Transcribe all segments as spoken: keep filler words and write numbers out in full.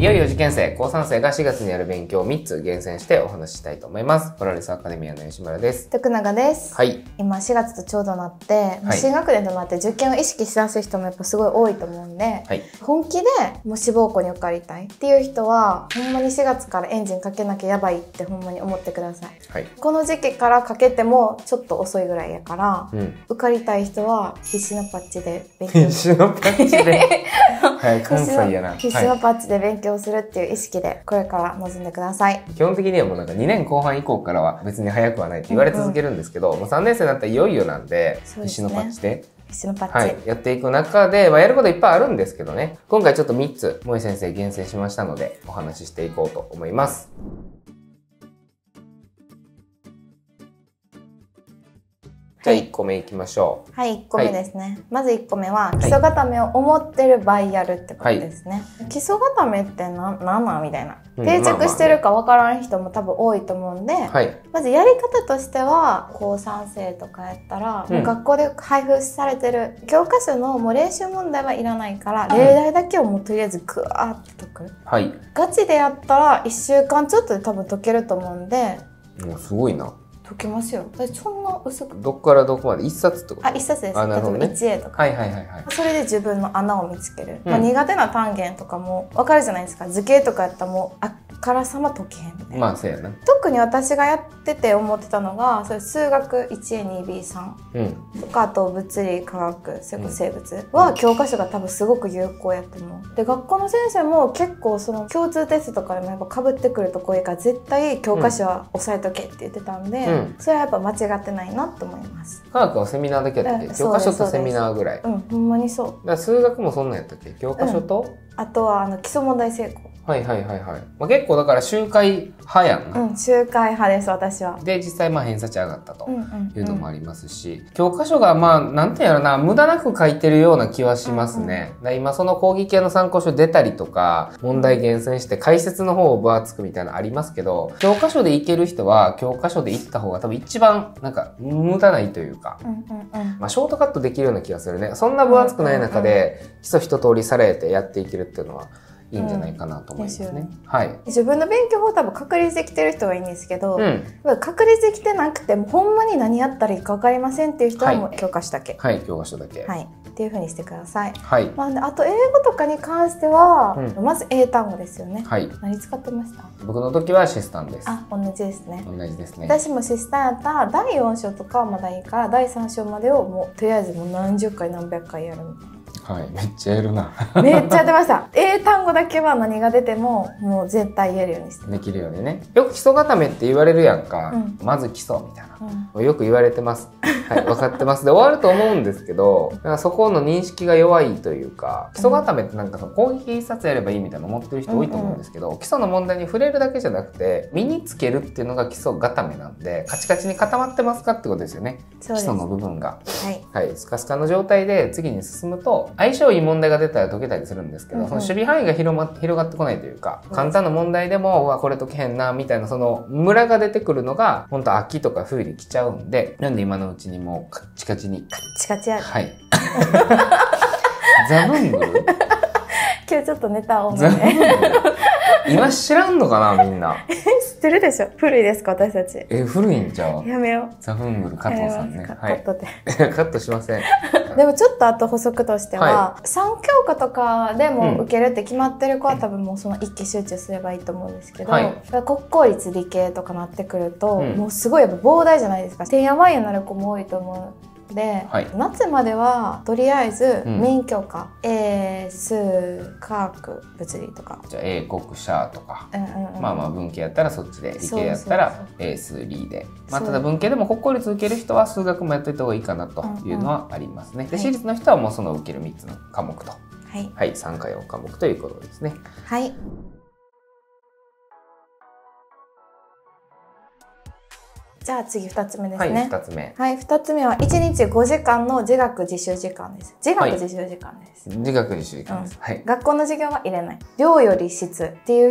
いよいよ受験生、高さん生がしがつにやる勉強をみっつ厳選してお話ししたいと思います。ポラリスアカデミアの吉村です。 徳永です。 はい。 今しがつとちょうどなって、はい、新学年となって受験を意識しやすい人もやっぱすごい多いと思うんで、はい、本気でもう志望校に受かりたいっていう人は、ほんまにしがつからエンジンかけなきゃやばいってほんまに思ってください。はい、この時期からかけてもちょっと遅いぐらいやから、うん、受かりたい人は必死のパッチで勉強必死のパッチではい、関西やな。 必死のパッチで勉強するっていう意識でこれから臨んでください。 基本的にはもうなんかにねんこう半以降からは別に早くはないって言われ続けるんですけど、うんうん、もうさんねん生になったらいよいよなんで、必死のパッチで必死のパッチ、 はい、やっていく中で、まあ、やることいっぱいあるんですけどね、今回ちょっとみっつ萌先生厳選しましたのでお話ししていこうと思います。じゃあいっこめいきましょう。 はい、いっこめですね。はい、まずいっこめは基礎固めを思ってる場合やるってことですね。はい、基礎固めってな、なんなんみたいな。定着してるか分からん人も多分多いと思うんで、はい、まずやり方としては高さん生とかやったら、うん、もう学校で配布されてる教科書のもう練習問題はいらないから、うん、例題だけをもうとりあえずグワーって解く。はい、ガチでやったらいっしゅうかんちょっとで多分解けると思うんで。 もうすごいな。 解けますよ。そんな薄く。 どっからどこまで一冊ってこと？ あ、一冊です。 あ、なるほどね。 例えばいちエーとか。 はいはいはいはい。 それで自分の穴を見つける。うん、まあ苦手な単元とかも分かるじゃないですか。図形とかやったらもうあからさま解けへんみたいな。 まあそうやな。 特に私がやってて思ってたのが、それ数学 いちエーにビーさん とか、あと物理科学生物は教科書が多分すごく有効やと思う。で学校の先生も結構その共通テストとかでもやっぱ被ってくるとこ多いから絶対教科書は押さえとけって言ってたんで、うん、それはやっぱ間違ってないなと思います。 科学はセミナーだけやったっけ？教科書とセミナーぐらい。 うん、ほんまにそう。だから数学もそんなんやったっけ？教科書と、うん、 あとはあの基礎問題成功。 はいはいはいはい。まあ、結構だから周回派やんな。 うん、周回派です私は。 で実際まあ偏差値上がったというのもありますし、うんうんうん、教科書がまあなんていうのな、無駄なく書いてるような気はしますね。うんうん、今その講義系の参考書出たりとか、問題厳選して解説の方を分厚くみたいなのありますけど、教科書でいける人は教科書でいった方が多分一番なんか無駄ないというか、うんうんうん、まあショートカットできるような気がするね。そんな分厚くない中で基礎一通りされてやっていけるっていうのはいいんじゃないかなと思いますね。うん、はい。 自分の勉強法多分確立できてる人はいいんですけど、うん、確立できてなくてもほんまに何やったらいいか分かりませんっていう人はもう教科書だけ。 はい、はい、教科書だけ。 はい。っていう風にしてください。 はい。 まあ、あと英語とかに関しては、うん、まず英単語ですよね。はい。何使ってました？ 僕の時はシスタンです。 あ、同じですね。 同じですね。 私もシスタンやったらだいよん章とかはまだいいからだいさん章までをもうとりあえずもう何十回何百回やるみたいな。 はい、めっちゃやるな。 めっちゃやってました。英単語だけは何が出てももう絶対言えるようにしてできるようにね。よく基礎固めって言われるやんか、うん、まず基礎みたいな、うん、よく言われてます。はい、分かってますで終わると思うんですけど、なんかそこの認識が弱いというか、基礎固めってなんかその講義一冊やればいいみたいな思ってる人多いと思うんですけど、うんうん、基礎の問題に触れるだけじゃなくて身につけるっていうのが基礎固めなんで、カチカチに固まってますかってことですよね。基礎の部分が、はいはい、スカスカの状態で次に進むと相性いい問題が出たら解けたりするんですけど、うんうん、その守備範囲が広、ま、広がってこないというか、うん、簡単な問題でもうわこれ解けへんなみたいなそのムラが出てくるのが本当秋とか冬に来ちゃうんで、なんで今のうちにもうカッチカチにカッチカチやる。 はい。ザブングル今日ちょっとネタ多めで今知らんのかなみんな。 知ってるでしょ。古いですか私たち。 え古いんちゃう？ やめよう。 ザブングル加藤さんね。 カットで。 カットしません。 でもちょっとあと補足としては、はい、さん教科とかでも受けるって決まってる子は多分もうその一気集中すればいいと思うんですけど、はい、国公立理系とかなってくると、うん、もうすごいやっぱ膨大じゃないですか。てんやわんやなる子も多いと思う。で、はい、夏まではとりあえずメイン教科、うん、英数科学物理とか、 じゃあ英国社とか、うんうんうん、まあまあ文系やったらそっちで、理系やったら英数理で、まあ、ただ文系でも国公立受ける人は数学もやっといた方がいいかなというのはありますね。うんうん、で私立の人はもうその受けるみっつの科目と、はい、はい、さんかよん科目ということですね。 はい。じゃあ次ふたつめですね。 はい、ふたつめ。 はい、ふたつめはいちにちごじかんの自学自習時間です。自学自習時間です。 はい、自学自習時間です。 うん、はい。学校の授業は入れない。量より質っていう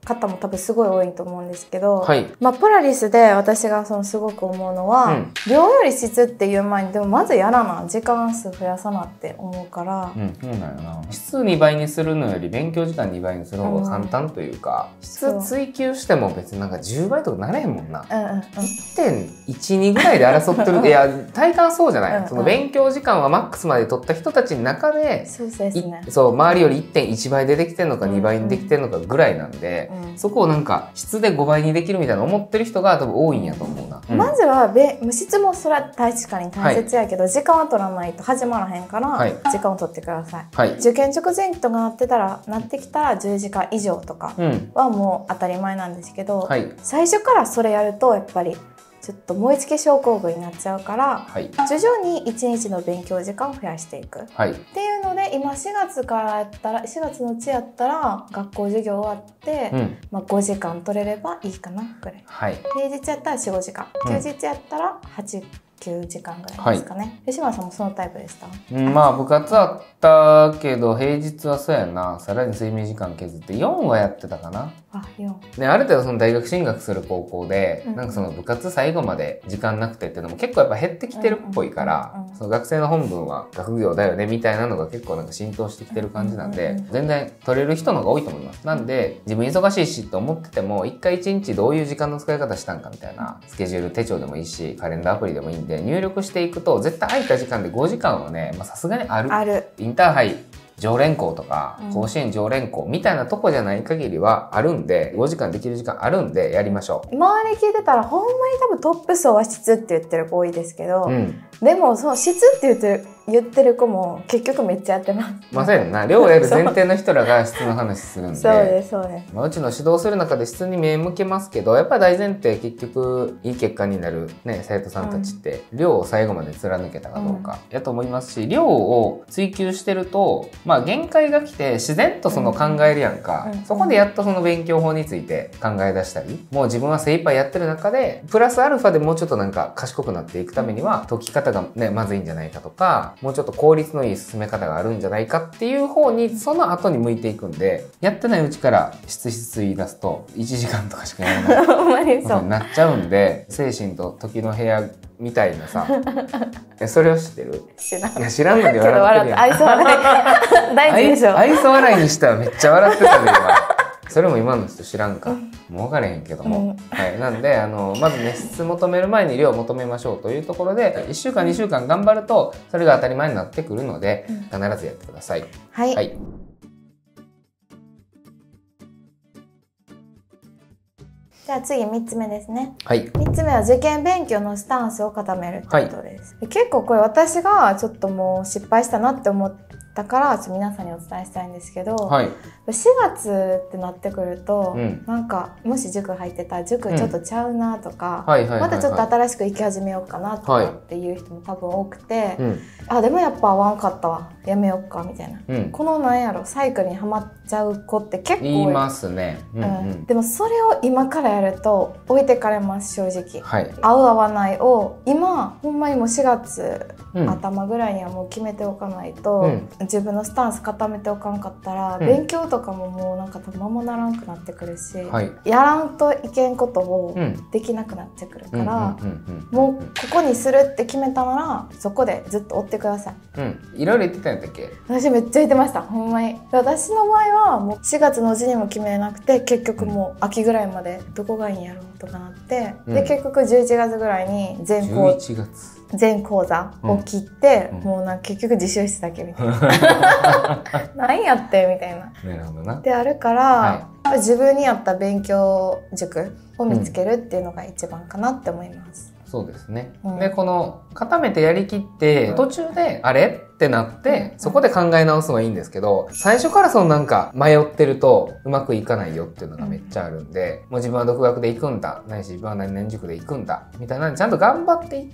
方も多分すごい多いと思うんですけど、はい、まあ、ポラリスで私がそのすごく思うのは、うん、量より質っていう前にでもまずやらな時間数増やさなって思うから、 うん、そうなんやな。質にばいにするのより勉強時間にばいにする方が簡単というか、うん、質追求しても別になんかじゅうばいとかなれへんもんな、うんうんうん、いってんいちに ぐらいで争ってるいや体感そうじゃない、うんうん、その勉強時間はマックスまで取った人たちの中で、そうですね、そう周りより いってんいち 倍でできてるのかにばいにできてるのかぐらいなんで、うんうん、そこをなんか質でごばいにできるみたいな思ってる人が多分多いんやと思うな、 うん、まずはべ質もそれは確かに大切やけど、はい、時間は取らないと始まらへんから、はい、時間を取ってください、はい、受験直前とかなってたらなってきたらじゅうじかん以上とかはもう当たり前なんですけど、はい、最初からそれやるとやっぱりちょっと燃え尽き症候群になっちゃうから、はい、徐々にいちにちの勉強時間を増やしていく、はい、っていうので今しがつからやったらしがつのうちやったら学校授業終わって、うん、まあ、ごじかん取れればいいかなぐらい、はい、平日やったら よん、ごじかん、休日やったらはち、きゅうじかんぐらいですかね、はい、吉村さんもそのタイプでした？ うん、まあ部活あったけど平日はそうやな、さらに睡眠時間削ってよんはやってたかな。あ、よん。ね、ある程度その大学進学する高校で、うん、なんかその部活最後まで時間なくてっていうのも結構やっぱ減ってきてるっぽいから、うんうんうん、その学生の本分は学業だよねみたいなのが結構なんか浸透してきてる感じなんで、うんうんうん、全然取れる人の方が多いと思います。なんで自分忙しいしと思ってても一回一日どういう時間の使い方したんかみたいなスケジュール手帳でもいいしカレンダーアプリでもいいんで入力していくと絶対空いた時間でごじかんはねさすがにある。 ある。 インターハイ常連校とか甲子園常連校みたいなとこじゃない限りはあるんで、ごじかんできる時間あるんでやりましょう。 周り聞いてたらほんまに多分トップ層は質って言ってる子多いですけど、うん、でもその質って言ってる言ってる子も結局めっちゃやってます。 まあそうやな、量をやる前提の人らが質の話するんでそうですそうです、 まあ、うちの指導する中で質に目向けますけど、やっぱり大前提結局いい結果になる、ね、生徒さんたちって、うん、量を最後まで貫けたかどうかやと思いますし、量を追求してると、まあ、限界が来て自然とその考えるやんか、うん、そこでやっとその勉強法について考え出したり、もう自分は精一杯やってる中でプラスアルファでもうちょっとなんか賢くなっていくためには解き方がねまずいんじゃないかとか、もうちょっと効率のいい進め方があるんじゃないかっていう方にその後に向いていくんで、やってないうちから質質言い出すといちじかんとかしかやらないことになっちゃうんで、精神と時の部屋みたいなさそれを知ってる？知らん。いや知らんので笑ってるやん。愛想笑い大事でしょ。愛想笑いにしてはめっちゃ笑ってたで今。それも今の人知らんか、うん、もう分からへんけども、うん、はい、なんであのまずね質求める前に量を求めましょうというところでいっしゅうかんにしゅうかん頑張るとそれが当たり前になってくるので、うん、必ずやってください。 はい、はい、じゃあ次みっつめですね。はい、みっつめは受験勉強のスタンスを固めるってことです。はい、結構これ私がちょっともう失敗したなって思ってだからちょっと皆さんにお伝えしたいんですけど、はい、しがつってなってくると、うん、なんかもし塾入ってたら塾ちょっとちゃうなとか、またちょっと新しく行き始めようかなとかっていう人も多分多くて、はい、あでもやっぱ合わんかったわやめようかみたいな、うん、このなんやろサイクルにはまっちゃう子って結構いますね、うんうんうん、 でもそれを今からやると置いてかれます正直、はい、合う合わないを今ほんまにもうしがつ頭ぐらいにはもう決めておかないと、うん、自分のスタンス固めておかんかったら、うん、勉強とかももうなんかままならんくなってくるし、はい、やらんといけんことをできなくなってくるからもうここにするって決めたならそこでずっと追ってください。 うん、いろいろ言ってたんだっけ？ 私めっちゃ言ってましたほんまに。私の場合はもうしがつのうちにも決めなくて結局もう秋ぐらいまでどこがいいんやろうとかなって、うん、で結局じゅういちがつぐらいに全校じゅういちがつ全講座を切って、うん、もうなんか結局自習室だけみたいな何やってみたいな。なるほどな。であるから、はい、自分に合った勉強塾を見つけるっていうのが一番かなって思います。 うん、そうですね。うん、でこの固めてやりきって途中であれってなって、うん、そこで考え直すのはいいんですけど、最初からそのなんか迷ってるとうまくいかないよっていうのがめっちゃあるんで、うん、もう自分は独学で行くんだないし自分は何々塾で行くんだみたいなちゃんと頑張っていって、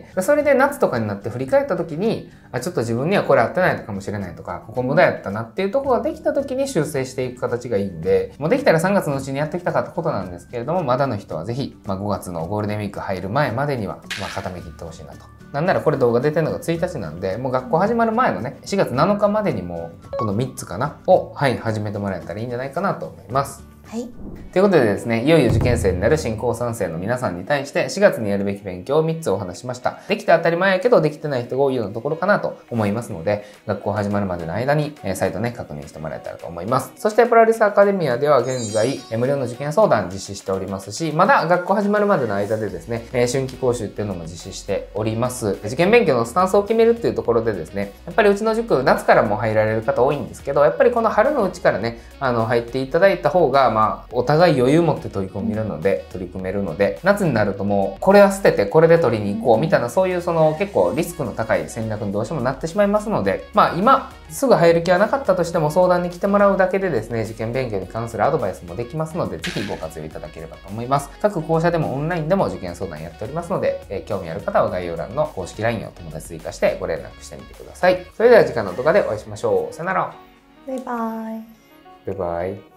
それで夏とかになって振り返った時にあちょっと自分にはこれ合ってないかもしれないとかここ無駄やったなっていうところができた時に修正していく形がいいんで、もうできたらさんがつのうちにやってきたかったことなんですけれども、まだの人はぜひ、まあ、ごがつのゴールデンウィーク入る前までには、まあ、固めきってほしいなと。なんならこれ動画出てるのがついたちなんで、もう学校始まる前のねしがつなのかまでにもうこのみっつかなを、はい、始めてもらえたらいいんじゃないかなと思います。 はい。 ということでですね、いよいよ受験生になる新高さん生の皆さんに対してしがつにやるべき勉強をみっつお話しました。できて当たり前やけどできてない人が多いようなところかなと思いますので、学校始まるまでの間に、えー、再度ね、確認してもらえたらと思います。そしてプラリスアカデミアでは現在、えー、無料の受験相談実施しておりますし、まだ学校始まるまでの間でですね、えー、春季講習っていうのも実施しております。受験勉強のスタンスを決めるっていうところでですね、やっぱりうちの塾、夏からも入られる方多いんですけど、やっぱりこの春のうちからね、あの、入っていただいた方が、まあ、お互い余裕持って取り組めるので、取り組めるので、夏になるともう、これは捨てて、これで取りに行こう、みたいな、そういうその結構リスクの高い戦略にどうしてもなってしまいますので、まあ今、すぐ入る気はなかったとしても相談に来てもらうだけでですね、受験勉強に関するアドバイスもできますので、ぜひご活用いただければと思います。各校舎でもオンラインでも受験相談やっておりますので、えー、興味ある方は概要欄の公式 ライン を友達追加してご連絡してみてください。それでは次回の動画でお会いしましょう。さよなら。 バイバイ。 バイバイ。